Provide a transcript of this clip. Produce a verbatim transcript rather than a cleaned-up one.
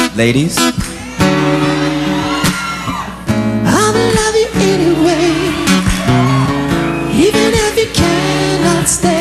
Ladies, I'll love you anyway, even if you cannot stay.